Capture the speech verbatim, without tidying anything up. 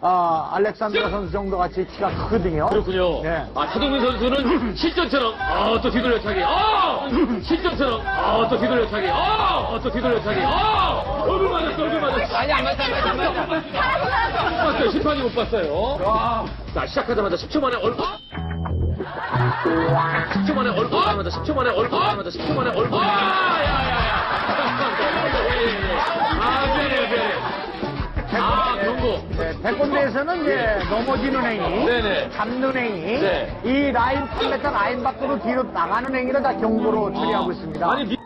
어, 알렉산드라 선수 정도 같이 키가 크거든요. 그렇군요. 네. 아, 차동민 선수는 실전처럼, 아, 또 뒤돌려차기, 아! 실전처럼, 아, 또 뒤돌려차기, 아! 또 뒤돌려차기, 아! 얼굴 맞았어, 얼굴 맞았어. 아니, 안 맞았어, 안 맞았어, 안 맞았어. 못 봤어요, 심판이 못 봤어요. 와. 자, 시작하자마자 십 초 만에 얼굴. 십 초 만에 얼굴 하자마자 십 초 만에 얼굴 하자마자 십 초 만에 얼굴. 아, 야, 야, 야. 아, 미안해요, 미안해요. 아, 경고. 네, 태권도에서는 이제 넘어지는 행위, 네네. 잡는 행위, 네. 이 라인, 팔 미터 라인 밖으로 뒤로 나가는 행위를 다 경고로 처리하고 있습니다. 아니,